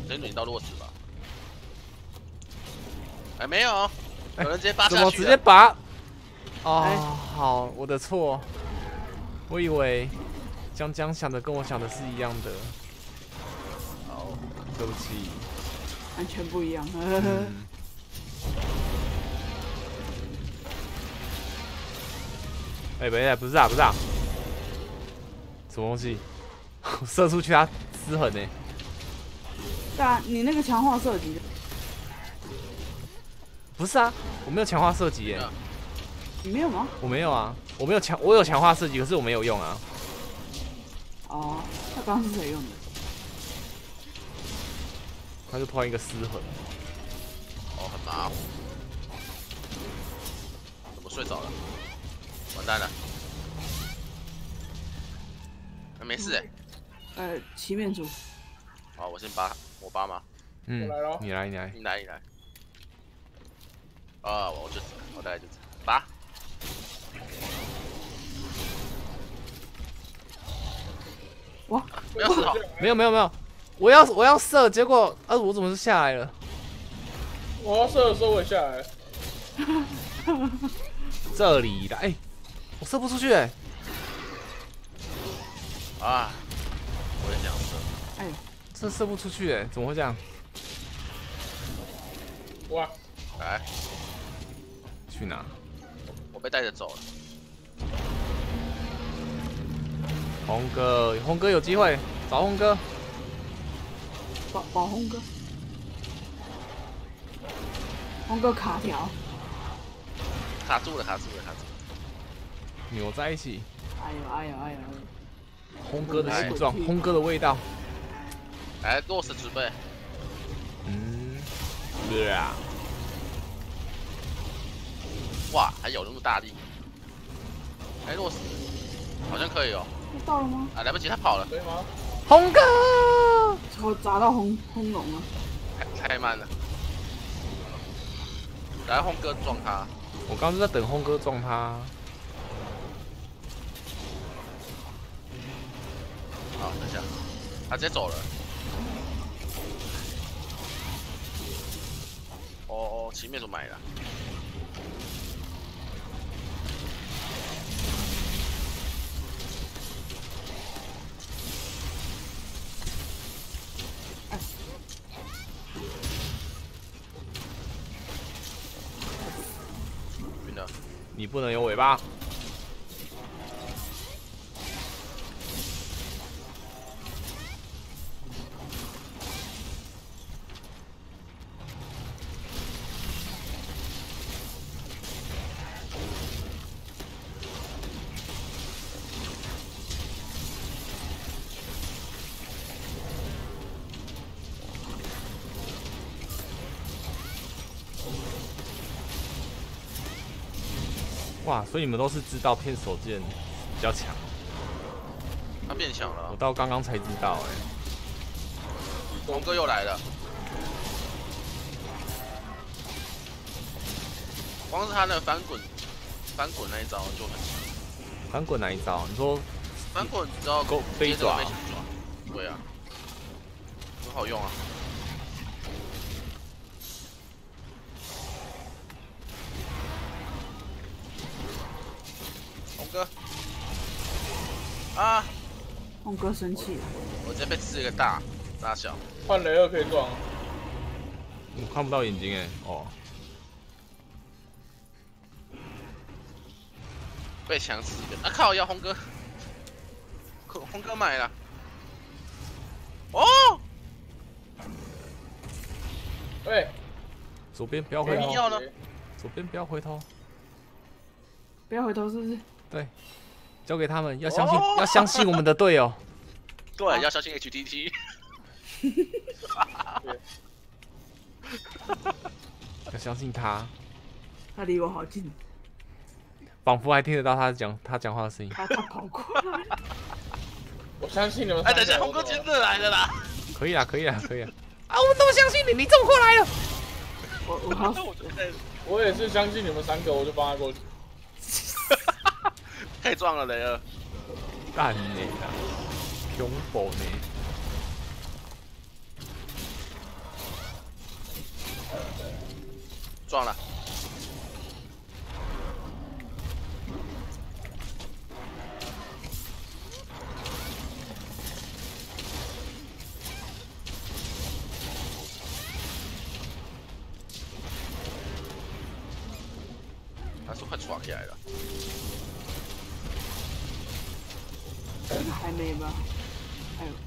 先轮到落石吧。哎，没有，有人直接扒下去。 怎么直接拔？哦，好，我的错。我以为江江想的跟我想的是一样的。 好， 对不起。 完全不一样。 哎，没，不是啊，不是啊。什么东西？我射出去它失衡呢。 对啊，你那个强化射击。 不是啊，我没有强化射击耶。 你没有吗？ 我没有啊，我有强化射击，可是我没有用啊。 哦，那刚刚是谁用的？ 他就突然一个失衡。 哦，很麻烦。怎么睡着了？完蛋了。没事哎。 七面猪。 好，我先扒，我扒吗？ 嗯，你来。 你来。啊，我大概就扒。 哇！ 不要死好。 没有，我要射，结果我怎么是下来了？ 我要射的时候我也下来了。 这里的，哎，我射不出去哎。 啊，我也想射。 哎， 这射不出去哎，怎么会这样？ 哇！ 来， 去哪？ 我被带着走了。 红哥有机会，找红哥。 保红哥。红哥卡条。 卡住了。 扭在一起。 哎呦！ 红哥的形状，红哥的味道。 来，落石准备。 对啊。 哇，还有那么大力。哎，落石，好像可以哦。 到了吗？ 啊，来不及，他跑了。 可以吗？ 红哥， 我砸到轰龙了。 太慢了。来，红哥撞他。 我刚刚就在等红哥撞他。 好，等一下，他直接走了。哦，前面就买了。晕了。 你不能有尾巴。哇，所以你们都是知道片手剑比较强。 他变强了。 我到刚刚才知道哎。 红哥又来了。光是他那个翻滚那一招就很强。 翻滚哪一招？你说翻滚你知道飞爪？ 对啊，很好用啊。红哥，啊！ 红哥生气了。 我直接被吃一个大小。 换雷2可以撞。 我看不到眼睛哎，哦。 被强吃一个，啊靠！要红哥，红哥买了。哦！ 喂， 左边不要回头。 要呢？ 左边不要回头。 不要回头，是不是？ 对，交给他们，要相信我们的队友。 对，要相信 HTT。 要相信他。 他离我好近。 仿佛还听得到他讲话的声音。 他跑过来。 我相信你们。 哎，等一下，红哥真的来了啦！ 可以啦。啊，我们都相信你，你这么快来了。 我也是相信你们3个，我就帮他过去。 太壮了，雷2。 干你啦，恐怖呢！ 撞了。他是快闯起来了。 还没吧？哎呦，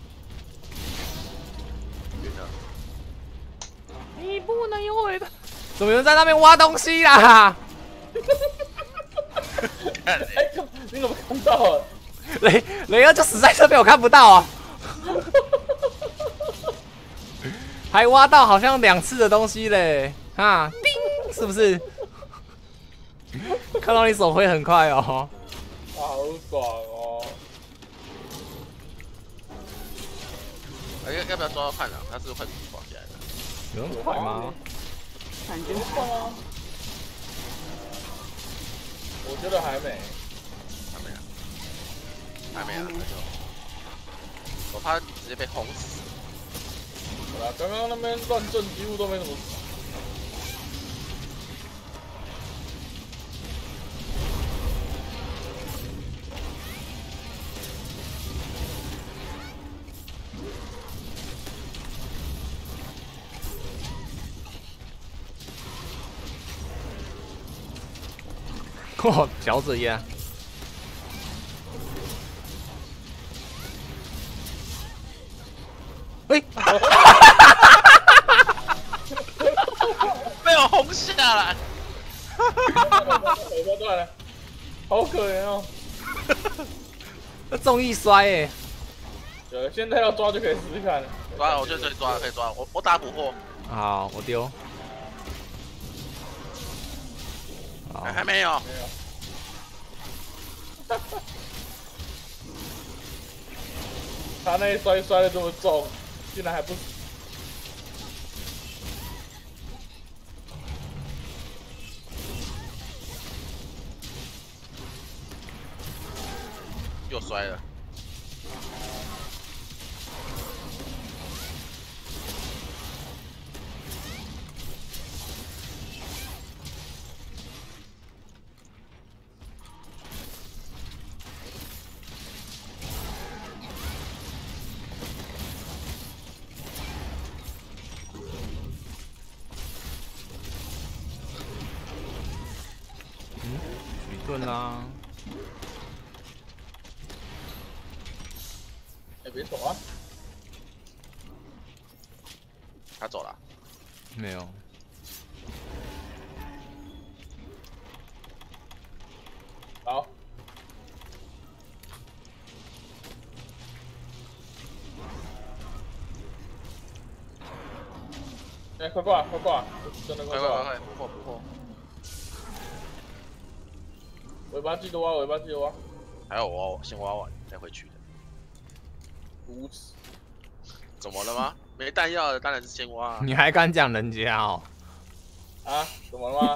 晕了。 你不能有尾巴。怎么有人在那边挖东西啦？ 哎，你怎么看到了？ 雷儿就死在这边，我看不到啊。还挖到好像2次的东西嘞，哈，叮，是不是？看到你手挥很快哦。 好爽哦！ 要不要抓到看啊？他是快闯起来的。 有那么快吗？ 感觉快吗？我觉得还没。 还没啊，那就我怕直接被轰死。 好啦，刚刚那边乱阵几乎都没什么。 哦，脚趾呀！喂， 被我轰下来。 尾巴断了，好可怜哦。 这中一摔哎！ 对，现在要抓就可以试试看了。 抓了，我就可以抓了，可以抓了。我打捕获。 好，我丢。好， 还没有。 没有。他那一摔的这么重，竟然还不死。 又摔了。 举盾啦！ 哎，别走啊！ 他走了。 没有。 好。哎，快挂，快挂！真的快挂！ 快，捕获！ 尾巴记得挖，尾巴记得挖。 还有我先挖完再回去的。 无耻！ 怎么了吗？没弹药的当然是先挖啊。 你还敢讲人家哦？ 啊？怎么了吗？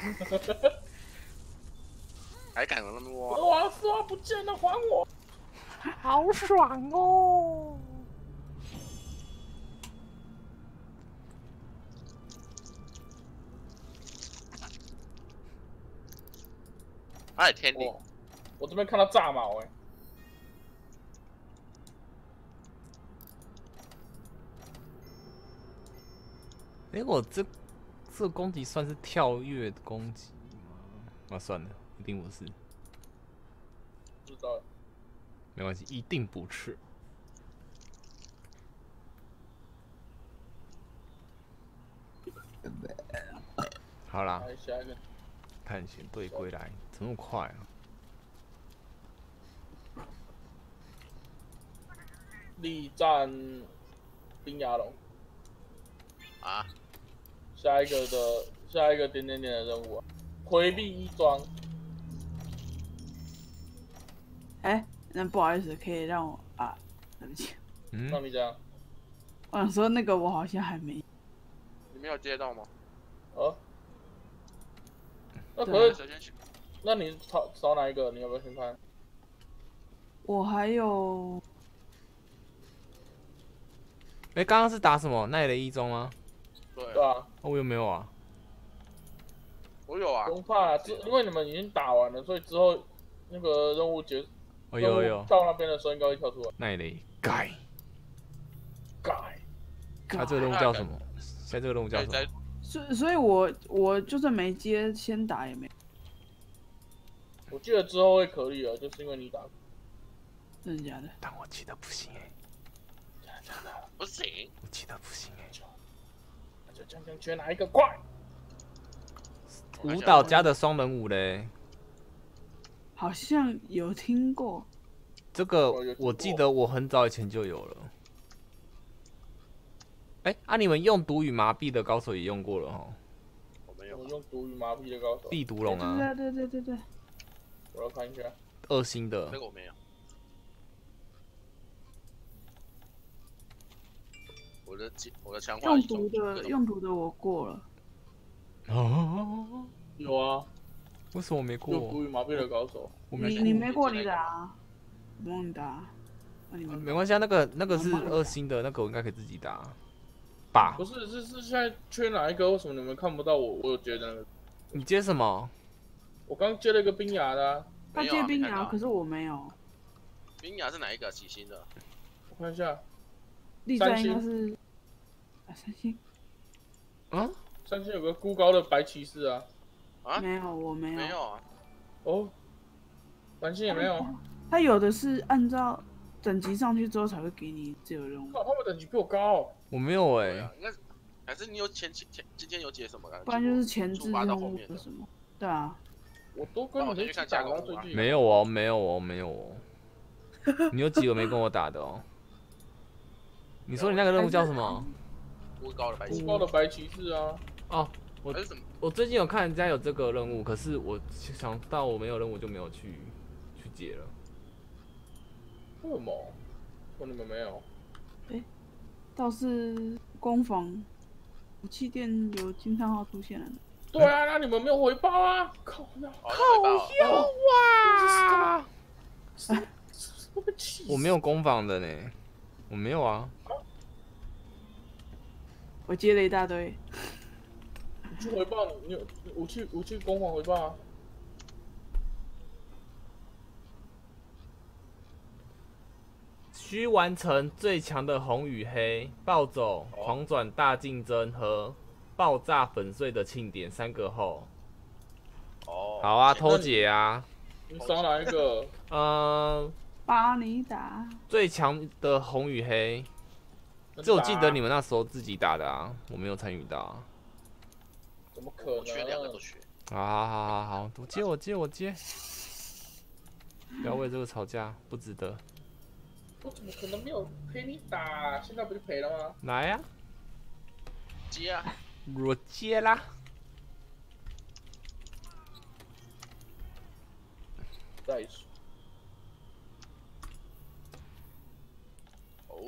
还敢那么挖？ 我丝袜不见了，还我！ 好爽哦！ 哎，天地！ 我这边看到炸毛哎。 哎，我这攻击算是跳跃攻击吗？啊，算了，一定不是。 知道了。 没关系，一定不是。好啦， 下一个。 探险队归来，怎么那么快啊？ 力战冰牙龙啊！ 下一个点点点的任务啊，回避衣装。 哎，那不好意思，可以让我啊，对不起。 让你这样。 我想说那个我好像还没。 你没有接到吗？ 哦。那可是， 那你少哪一个？你要不要先看？ 我还有。 哎，刚刚是打什么奈雷一中吗？ 对啊。 我有没有啊？ 我有啊不，用怕啦，因为你们已经打完了，所以之后那个任务有到那边的时候应该会跳出来。 奈雷盖， 改， 他这个任务叫什么？现在这个任务叫什么？ 所以我就算没接，先打也没。 我记得之后会可以了，就是因为你打。 真的假的？ 但我记得不行哎， 不行， 我记得不行哎。 那就将缺哪一个怪？ 舞蹈家的双人舞嘞， 好像有听过。 这个我有听过我记得我很早以前就有了。哎，你们用毒与麻痹的高手也用过了哦。 我没有我。用毒与麻痹的高手。 地毒龙啊， 对， 我要看一下。 2星的这。个我没有。我的强化用毒的我过了。 哦， 有啊， 为什么我没过？ 用毒与麻痹的高手。 你没过你打啊，我帮你打啊。你们没关系啊，那个是2星的，那个我应该可以自己打吧不？是，是现在缺哪一个？为什么你们看不到我？我有接的那个。 你接什么？ 我刚接了一个冰牙的、啊， 他没有啊接冰牙， 没看到可是我没有。 冰牙是哪一个？几星的？ 我看一下， 力战应该是3星。 嗯， 三星有个孤高的白骑士啊。 啊？ 没有，我没有。 没有啊。 哦，蓝星也没有。 他有的是按照等级上去之后才会给你自由任务， 靠，他们等级比我高、哦。 我没有对啊，应该是还是你有今天有解什么的？ 不然就是前置触发到任务后面的。 或什么。对啊， 我都跟你们一起打到最近。 没有哦，没有哦，没有哦。你有几个没跟我打的哦？你说你那个任务叫什么？ 孤高的白棋。 孤高的白骑士啊。 哦， 还是什么？ 我最近有看人家有这个任务，可是我想到我没有任务就没有去解了。 为什么？说你们没有？ 倒是攻防武器店有惊叹号出现了呢。 对啊，那你们没有回报啊！靠呀！ 靠哇！ 我被气死！ 我没有攻防的呢，我没有啊。 我接了一大堆， 你去回报，你有武器攻防回报啊！ 需完成最强的红与黑、暴走、狂转大竞争和爆炸粉碎的庆典3个后。 哦。 好啊，偷解啊。 你少哪一个？ 把你打。 最强的红与黑，这我记得你们那时候自己打的啊，我没有参与到啊。 怎么可能？ 我学2个都学。 好，我接。不要为这个吵架，不值得。 我怎么可能没有陪你打？现在不就赔了吗？ 来呀、 接啊！ 我接啦。 再说。 哦。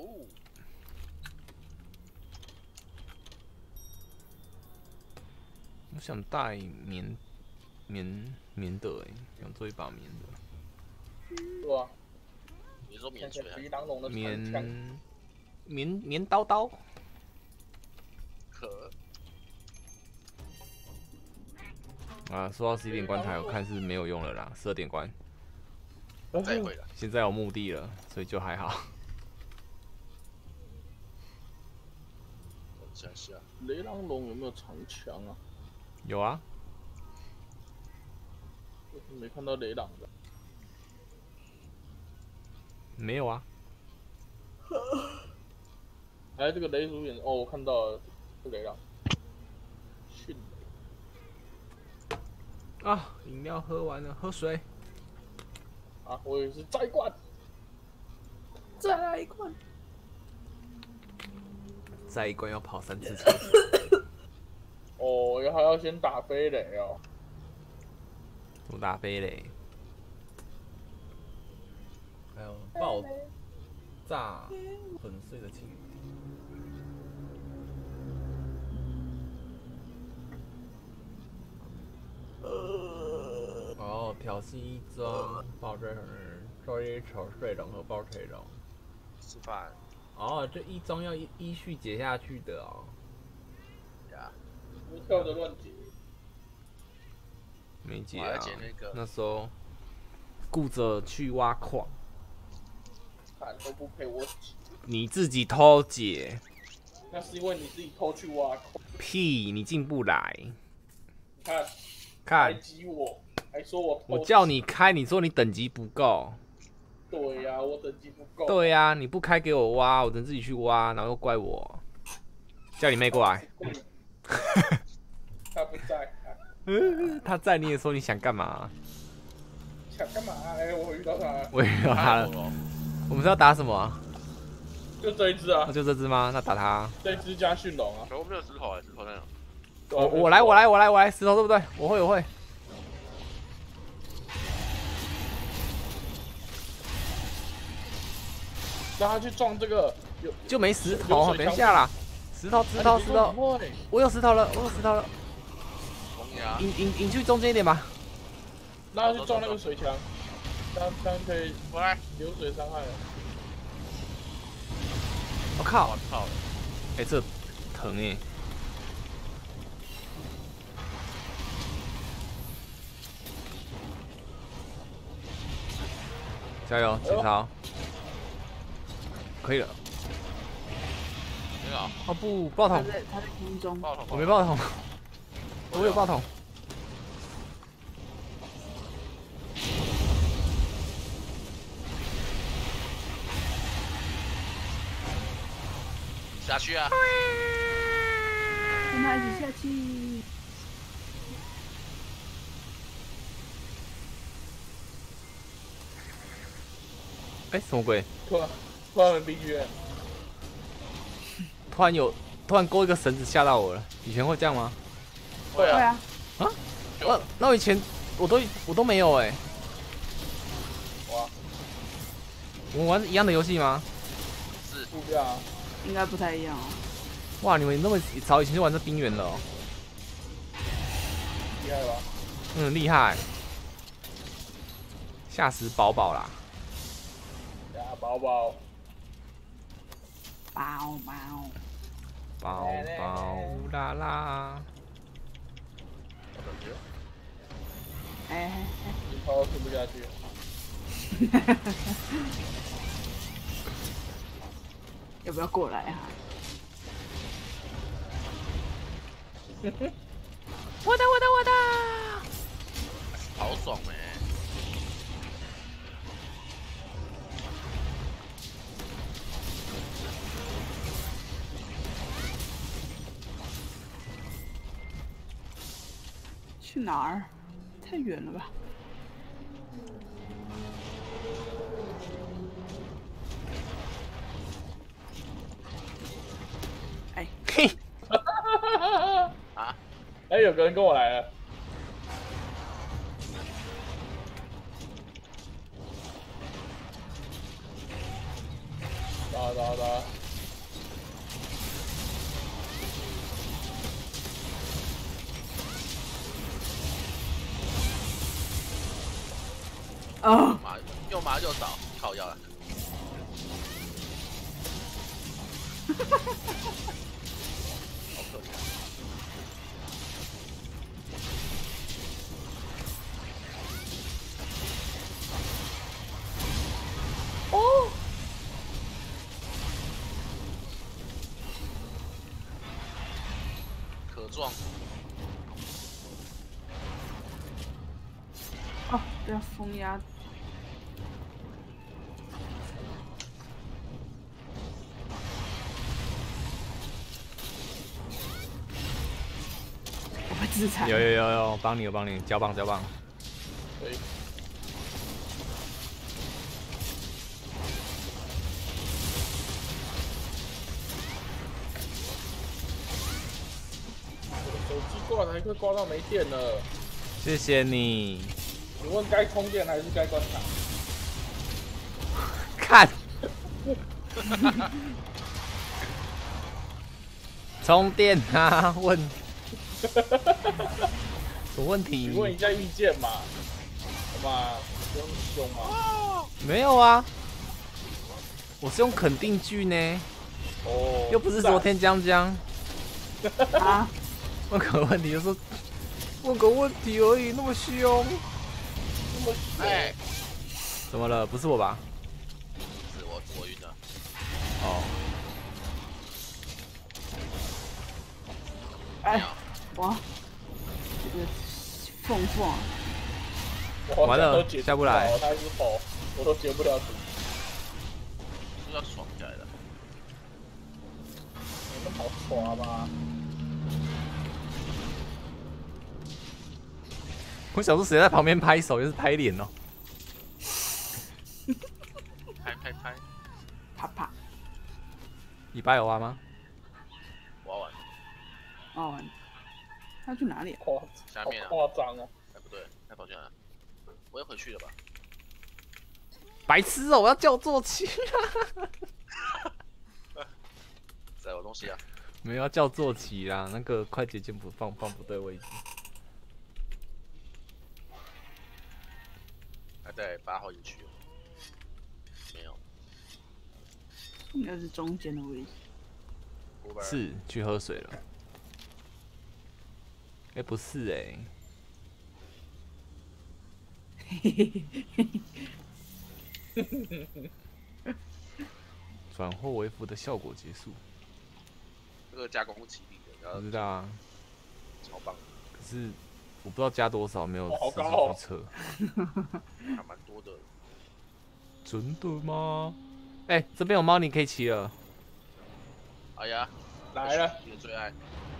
我想带棉的想做一把棉的。 是吧？ 你说免看税看狼龙的长枪。 棉刀。 可。 啊，说到11点关台，我看是没有用了啦，12点关。 再会了。 现在有墓地了，所以就还好。 想下。 雷狼龙有没有长枪啊？ 有啊。 我没看到雷狼的。 没有啊。 哎，这个雷族眼哦，我看到了，是雷狼。迅雷。 啊，饮料喝完了，喝水。 啊，我以为是再灌。 再来一罐。 再一关要跑3次厕所。 哦，还要先打飞雷哦。 我打飞雷。还有爆炸粉碎的庆典。哦，挑衅一中，爆炸人，作业丑睡龙和爆锤龙。 吃饭。 哦，这一中要依序解下去的哦。 呀。 不跳着乱解。 没解啊我来解那个。 那时候顾着去挖矿， 看都不陪我解， 你自己偷解， 那是因为你自己偷去挖矿。 屁，你进不来。 看，还看， 挤我，还说我偷我叫你开，你说你等级不够。 对呀、我等级不够。 对呀、你不开给我挖，我只能自己去挖，然后又怪我，叫你妹过来。 他不在， 他在，你也说你想干嘛？ 想干嘛？哎，我遇到他了， 我也遇到他了。我们是要打什么啊？ 就这一只啊那，就这只吗？那打他。 这一只加驯龙啊。 我没有石头啊，石头在哪？ 对啊我来，石头对不对？我会。 让他去撞这个， 就没石头，等一下啦。石头，我有石头了。 红牙。 引去中间一点吧。 让他去撞那个水墙，这样可以回来。 流水伤害了。 我靠！ 我操！ 哎，这疼哎。加油，铁超！可以了。 没有。 哦不，爆筒！ 他在空中。 爆头。 我没爆筒，我有爆筒。 下去啊！ 跟他一起下去。 哎，什么鬼？ 突然很冰约， 突然勾一个绳子吓到我了。以前会这样吗？ 会啊， 啊。 那我以前我都没有哎。 哇， 我们玩一样的游戏吗？ 是。 不一样啊。 应该不太一样哦。 哇，你们那么早以前就玩这冰原了哦。 厉害吧？ 厉害。吓死宝宝啦！ 呀，宝宝， 包包。 宝宝啦啦。 哎， 你跑都吃不下去。 要不要过来啊？ 我的！ 好爽哎！ 去哪儿？太远了吧？哎， 嘿， 啊！ 哎，有个人跟我来了。打。 哦， 又麻又少，靠腰了。好可怜。 哦， 可撞。 哦，不要封压。我会自残。 有，帮你，交棒。 可以。手机挂台快挂到没电了， 谢谢你。 请问该充电还是该关塔？ 看，充电啊？问，什么问题？ 请问一下意见嘛？好嘛，不用凶嘛。 没有啊，我是用肯定句呢， 哦， 又不是昨天江。 啊， 问个问题就说问个问题而已，那么凶。 那么凶哎， 怎么了？不是我吧？ 是我晕了。 哦， 哎，哇，这个凤凤啊， 我好完了像都解下不来他是否我都解不了毒。 是要爽起来的。 你们好耍吗？ 我想说谁在旁边拍手，又是拍脸哦。 拍， 啪啪， 尾巴有挖吗？ 我要玩。 哦，完，他去哪里啊？ 夸下面啊好夸张啊！ 哎，不对，太跑进来了。我也回去了吧？ 白痴哦！我要叫坐骑。 在有东西啊。 没有要叫坐骑啦，那个快捷键放不对位置。 还在8号营区。没有。 应该是中间的位置。 是去喝水了。哎、不是哎、转货为符的效果结束。 这个加工起力的，然后我知道啊， 超棒， 可是我不知道加多少，没有好实高哦际去测。 还蛮多的。 真的吗？哎、这边有猫，你可以骑了。 哎呀， 来了， 你的最爱。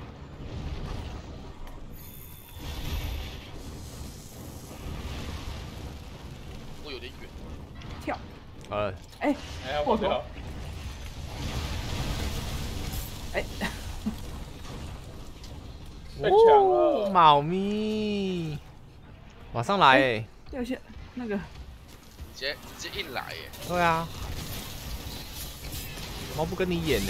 我有点远。 跳， 哎， 哎，我跳， 哎， 被抢了猫咪，马上来哎、 掉下那个直接硬来耶！ 对啊，猫不跟你演呢、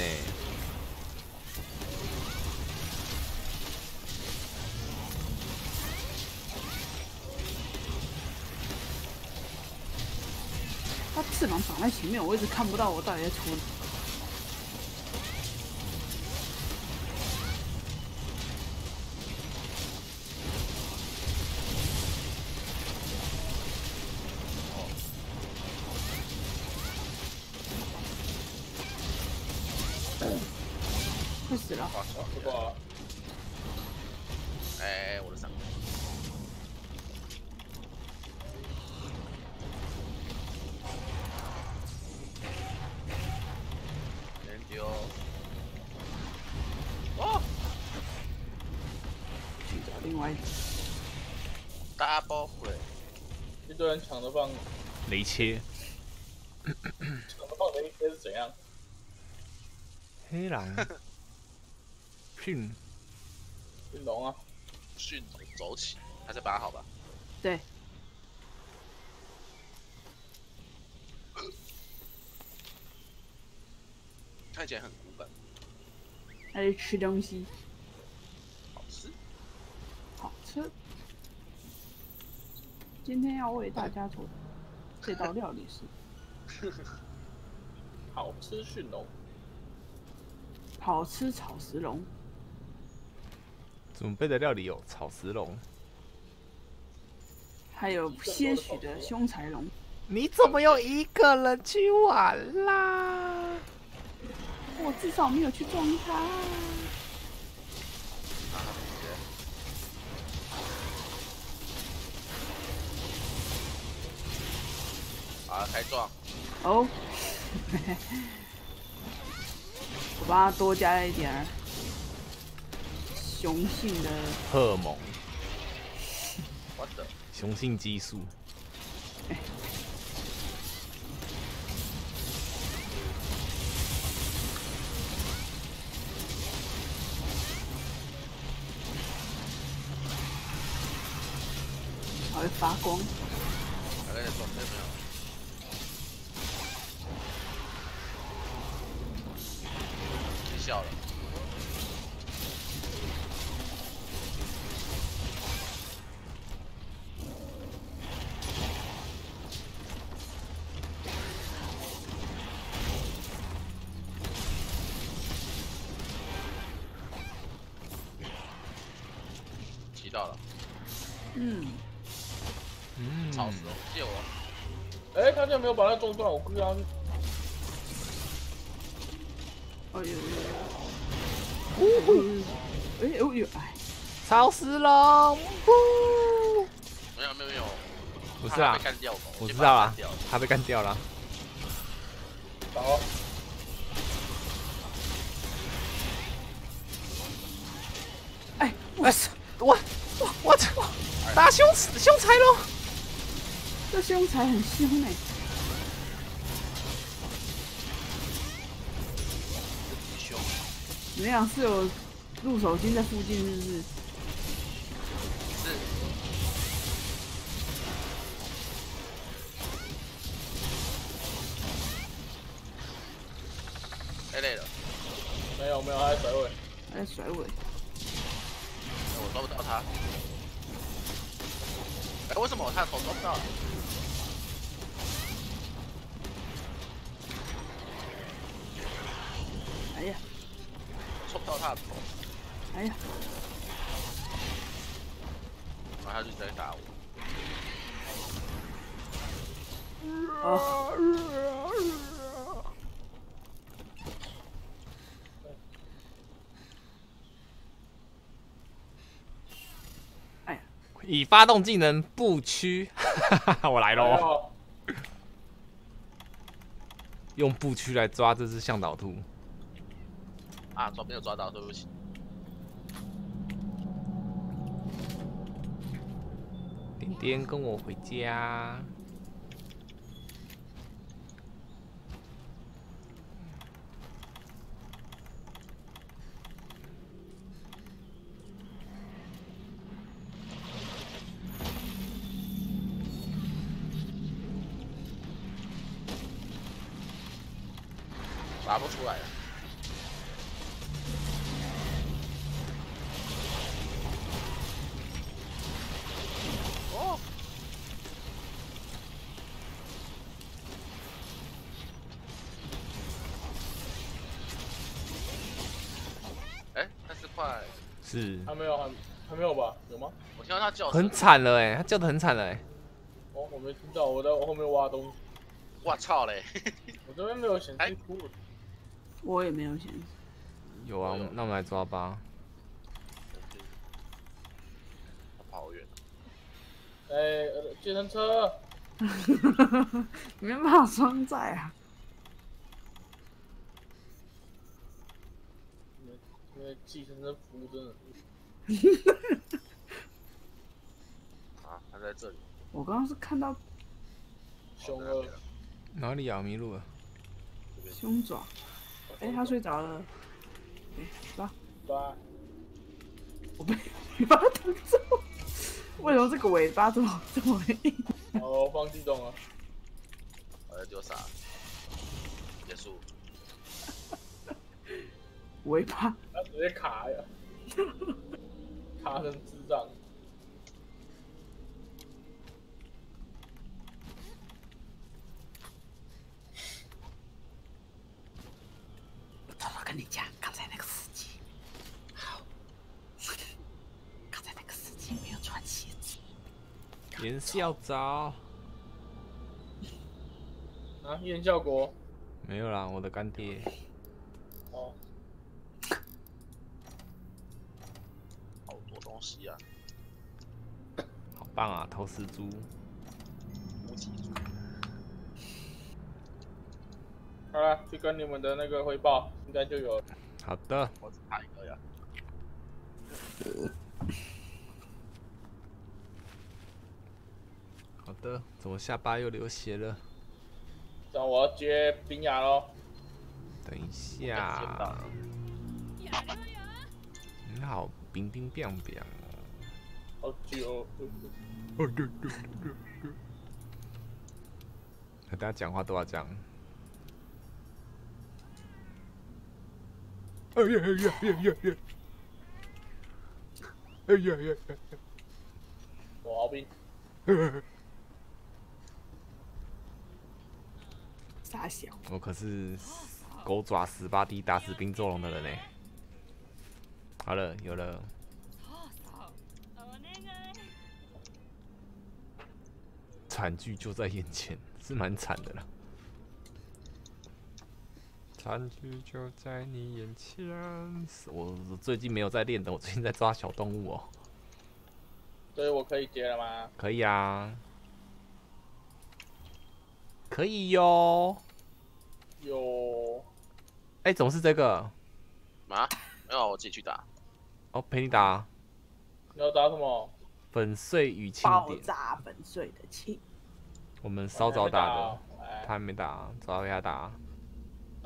它翅膀长在前面，我一直看不到我到底在出哪。快死了！ 不过哎，我的伞。人丢。哦去找另外一只。 ，double play。 一堆人抢着放， 雷切， 抢着放的一些是怎样？ 黑狼，训， 运龙啊， 迅走起，还是8号吧？ 对， 看起来很古板， 还是吃东西， 好吃。 好吃。今天要为大家做的这道料理是好吃驯龙， 好吃炒石龙， 准备的料理有炒石龙。 还有些许的凶柴龙。 你怎么又一个人去玩啦？ 我至少没有去撞它。 好，开撞。 哦，我帮它多加了一点儿雄性的， 荷尔蒙， 我的， 雄性激素。 它会发光。 大概在撞这没有。别笑了。骑到了。 吵死了，借我。 哎，他竟然没有把他撞断，我估计他哦有，哎， 超时龙， 没有， 不是啊被，干掉， 我知道啦，他被干掉了。 好。 哎， 我操！打凶财喽！ 这凶材很凶哎。 凶。 怎么样？是有入手金在附近，是不是？ 是。累了。 没有，还在甩尾。 还在甩尾。 我抓不到他。哎，为什么我他的头抓不到？ 哎呀， 戳不到他的头。 哎呀， 然后他就在打我。 哦。 已发动技能不屈，我来喽！用不屈来抓这只向导兔。 啊，没有抓到，对不起。 点点跟我回家。 打不出来了。哦。哎，30块。 是。 还没有吧？有吗？ 我听到他叫。 很惨了哎，他叫的很惨了哎。 哦，我没听到，我在后面挖东西。 我操嘞！ 我这边没有显示库。 我也没有显示。 有啊，那我们来抓吧。 他跑好远。 哎，计程车。 没办法双载啊。 因为计程车服务真的。 啊，他在这里。 我刚刚是看到凶恶。 哪里啊？迷路了。 凶爪。哎，他睡着了。抓。我被尾巴挡住。为什么这个尾巴这么硬？ 哦，放地洞了。 我在丢啥？结束。 尾巴。 他直接卡呀，卡成智障。 我偷偷跟你讲，刚才那个司机，好，刚才那个司机没有穿鞋子。 颜笑早。 啊，验效果？ 没有啦，我的干爹。 哦。 好多东西啊！ 好棒啊，投石猪。 无极猪。 好了，去跟你们的那个汇报，应该就有了。 好的。 我只差一个呀。 好的，怎么下巴又流血了？ 这样我要接冰牙喽。 等一下。你好，冰冰冰冰。 好久。 和大家讲话都要这样。哎呀哎呀哎呀呀！哎呀呀呀！ 我熬冰。 傻小。 我可是狗爪18D 打死冰咒龙的人呢。好了，有了。 惨剧就在眼前，是蛮惨的啦。惨剧就在你眼前。我最近没有在练的，我最近在抓小动物哦。 所以我可以接了吗？ 可以啊，可以哟。 有。 哎，怎么是这个？ 啊？没有，我自己去打。 哦，陪你打。 你要打什么？ 粉碎与庆爆典。 炸粉碎的庆。 我们稍早打的， 他他还没打，早给他打。 打。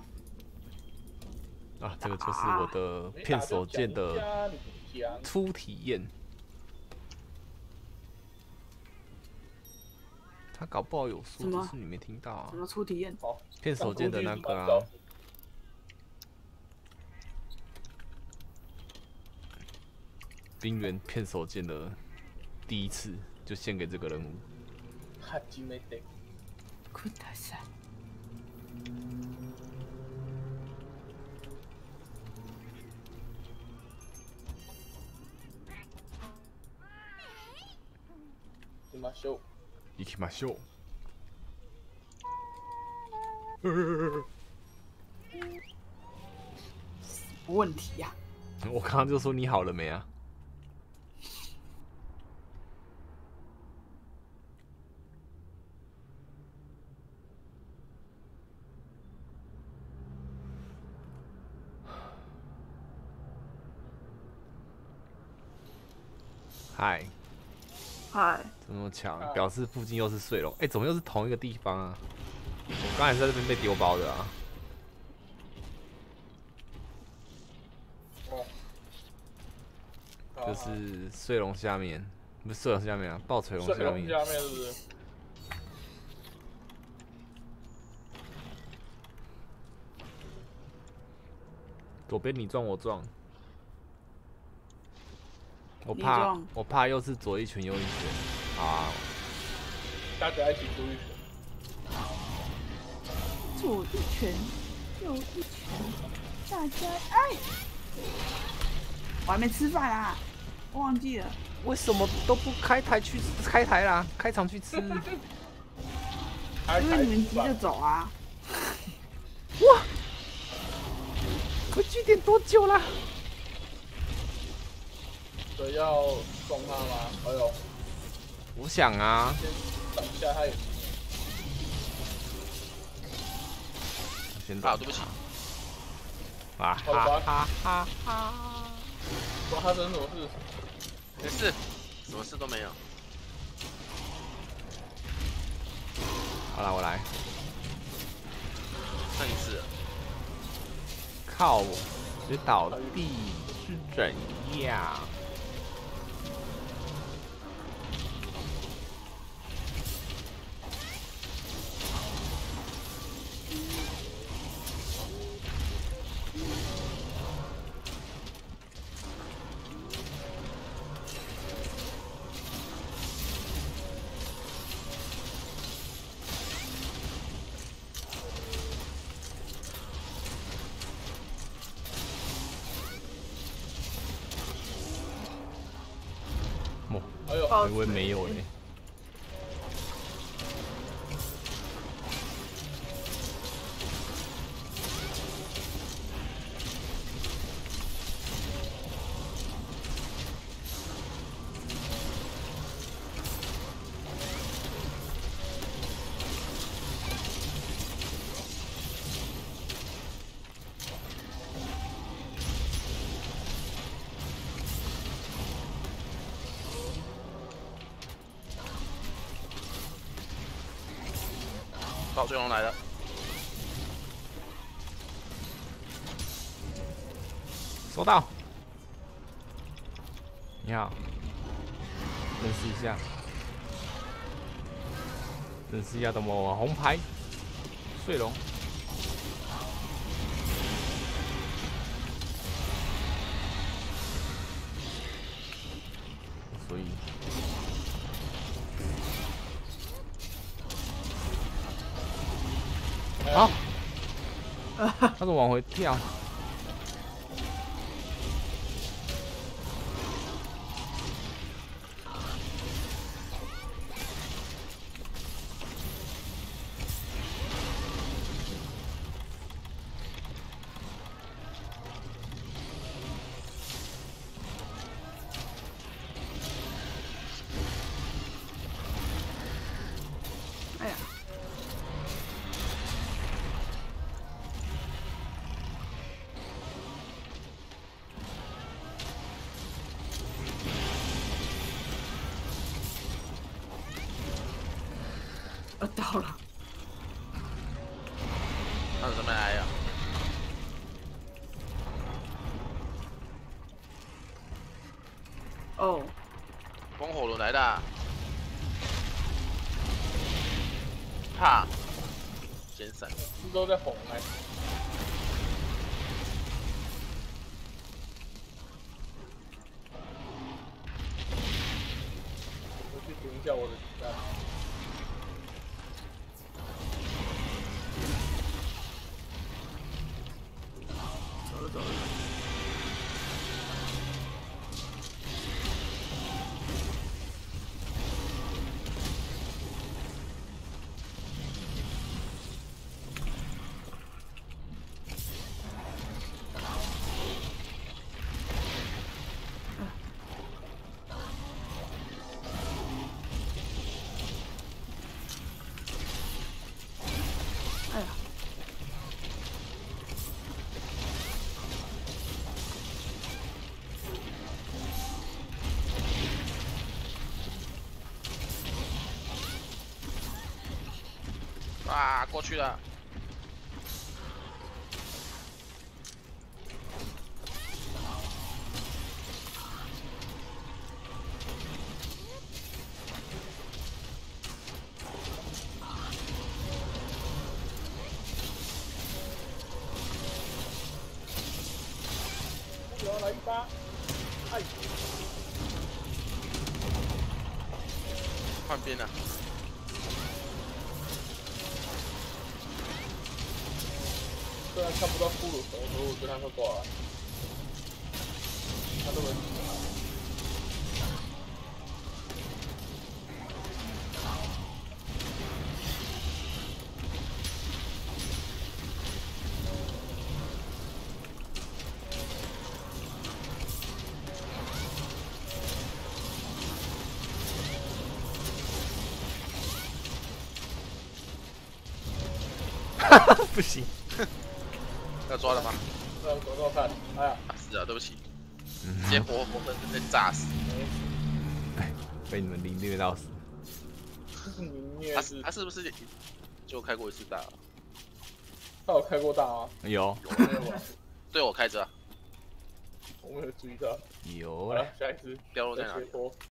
啊，这个就是我的片手剑的初体验。他搞不好有说，只是你没听到啊。 什么初体验？ 片手剑的那个啊。冰原片手剑的第一次就献给这个人物。 哈基梅德。 库塔萨。 行きましょう。 行きましょう。 什么问题呀？ 我刚刚就说你好了没啊？嗨。 嗨。 怎么那么强？表示附近又是睡龙。哎，怎么又是同一个地方啊？我刚才在这边被丢包的啊。就是睡龙下面，不是睡龙下面啊，爆锤龙下面。 下面是不是？ 左边你撞我撞，我怕又是左一拳右一拳啊！ 大家一起出一拳。 左一拳，右一拳，大家哎！我还没吃饭啊，我忘记了。 为什么都不开台啦？开场去吃。 因为你们急着走啊。 哇！回据点多久了？ 所以要送他吗？哎呦！ 我想啊。 先挡一下他眼睛。 先打， 对不起。 啊哈哈哈哈！ 不知道他生什么事？ 没事，什么事都没有。 好了，我来。 上一次。 靠！直接倒地是怎样？我以为没有嘞。 爆追龙来了， 收到。你好，认识一下，认识一下的我红牌睡龙。所以。好，他怎么往回跳？ 到了。 他准备来呀？ 哦， 风火轮来的。怕，先闪。 是都在哄哎。我去停一下我的子弹。 走了走了。哎呀， 啊，过去了。 我要来一发，哎， 换边了。 虽然看不到骷髅头，可我觉得他会过来。他这么不行， 要抓了吗？ 让狗狗看，哎呀， 啊，是啊，对不起，直接活生生被炸死。 被你们凌虐到死。 你虐他是他是不是就开过一次大？ 他有开过大吗？ 有没有吧？ 对我开着啊， 我没有注意到。 有啦好了，下一次掉落在哪里？ 再切磋